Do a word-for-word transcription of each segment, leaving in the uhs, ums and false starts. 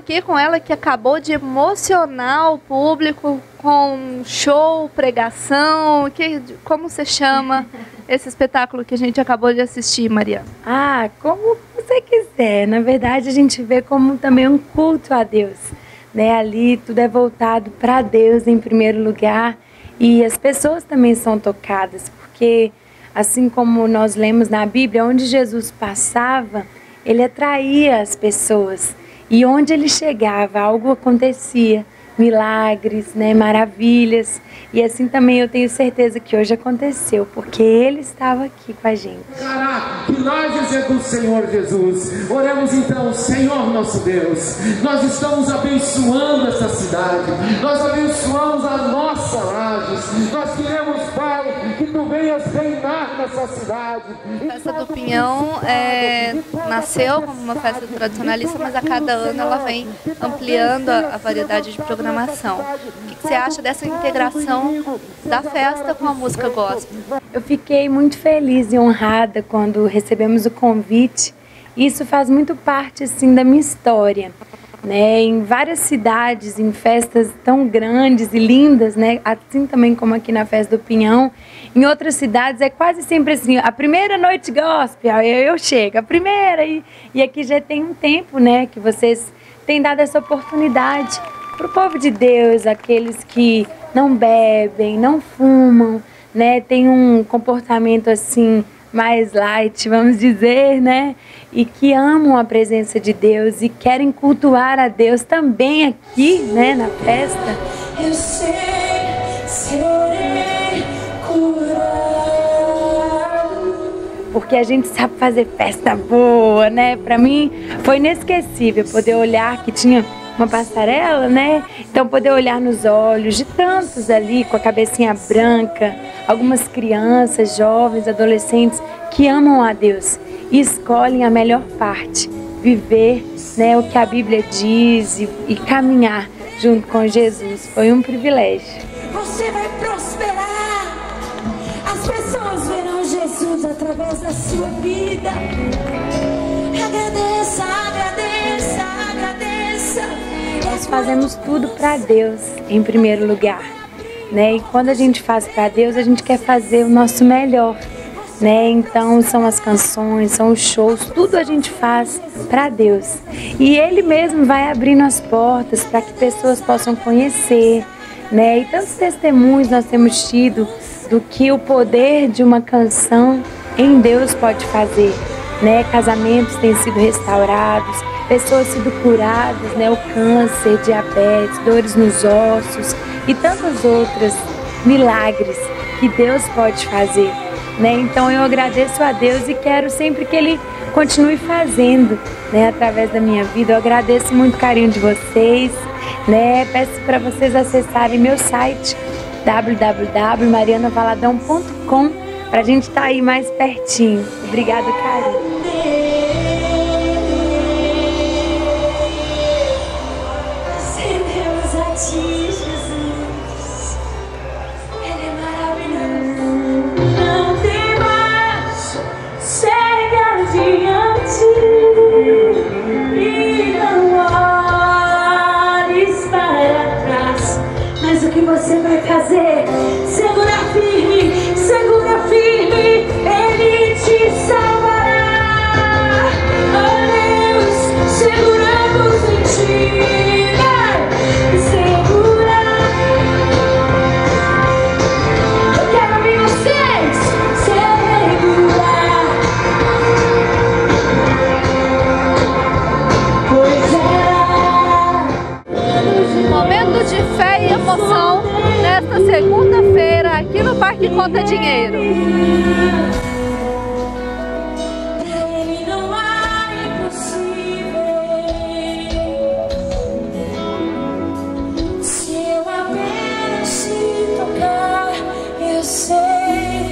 aqui com ela que acabou de emocionar o público com show, pregação. Que, como você chama esse espetáculo que a gente acabou de assistir, Mariana? Ah, como você quiser. Na verdade, a gente vê como também um culto a Deus, né? Ali tudo é voltado para Deus em primeiro lugar e as pessoas também são tocadas, porque assim como nós lemos na Bíblia, onde Jesus passava, ele atraía as pessoas. E onde ele chegava, algo acontecia, milagres, né, maravilhas. E assim também eu tenho certeza que hoje aconteceu, porque ele estava aqui com a gente. Que nós dizer do Senhor Jesus, oremos então, Senhor nosso Deus, nós estamos abençoando essa cidade, nós abençoamos a nossa Lages, nós queremos, Pai, que Tu venhas reinar nessa cidade. A Festa do Pinhão é, nasceu como uma festa tradicionalista, mas a cada ano ela vem ampliando a, a variedade de programação. O que você acha dessa integração da festa com a música gospel? Eu fiquei muito feliz e honrada quando recebemos o convite. Isso faz muito parte assim da minha história, né? Em várias cidades, em festas tão grandes e lindas, né? Assim também como aqui na Festa do Pinhão. Em outras cidades é quase sempre assim, a primeira noite gospel, eu, eu chego, a primeira. E, e aqui já tem um tempo, né, que vocês têm dado essa oportunidade para o povo de Deus, aqueles que não bebem, não fumam, né, tem um comportamento assim mais light, vamos dizer, né, e que amam a presença de Deus e querem cultuar a Deus também aqui, né, na festa. Eu sei, serei curado. Porque a gente sabe fazer festa boa, né? Para mim foi inesquecível poder olhar que tinha uma passarela, né? Então poder olhar nos olhos de tantos ali com a cabecinha branca, algumas crianças, jovens, adolescentes que amam a Deus e escolhem a melhor parte, viver, né, o que a Bíblia diz e, e caminhar junto com Jesus. Foi um privilégio. Você vai prosperar. As pessoas verão Jesus através da sua vida. Agradeça, agradeça, agradeça. Nós fazemos tudo para Deus em primeiro lugar, né? E quando a gente faz para Deus, a gente quer fazer o nosso melhor, né? Então são as canções, são os shows, tudo a gente faz para Deus. E Ele mesmo vai abrindo as portas para que pessoas possam conhecer, né? E tantos testemunhos nós temos tido do que o poder de uma canção em Deus pode fazer, né? Casamentos têm sido restaurados, pessoas sendo curadas, né? O câncer, diabetes, dores nos ossos e tantas outras milagres que Deus pode fazer, né? Então eu agradeço a Deus e quero sempre que Ele continue fazendo, né? Através da minha vida. Eu agradeço muito o carinho de vocês, né? Peço para vocês acessarem meu site w w w ponto mariana valadão ponto com para a gente estar aí mais pertinho. Obrigada, carinho. Você vai fazer, segura firme, segura firme, Ele te salvará. Oh Deus, seguramos em ti, segura. Eu quero ouvir vocês, segurar. Pois é. Momento de fé e emoção nesta segunda-feira aqui no Parque Conta Dinheiro. Pra Ele não há impossível. Se eu apenas te tocar, eu sei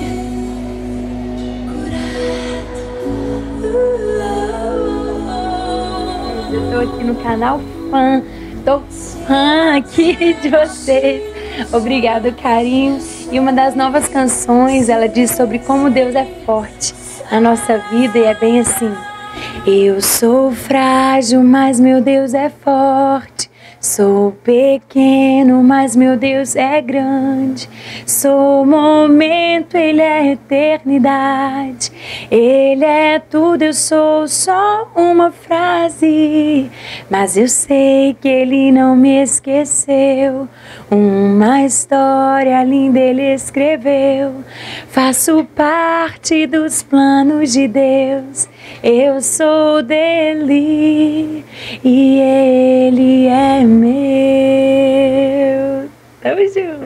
curar. Eu tô aqui no canal Fã, tô fã aqui de vocês. Obrigado, carinho. E uma das novas canções, ela diz sobre como Deus é forte na nossa vida e é bem assim. Eu sou frágil, mas meu Deus é forte. Sou pequeno, mas meu Deus é grande. Sou momento, Ele é eternidade. Ele é tudo, eu sou só uma frase. Mas eu sei que Ele não me esqueceu. Uma história linda Ele escreveu. Faço parte dos planos de Deus. Eu sou dele e Ele é meu. Tamo junto.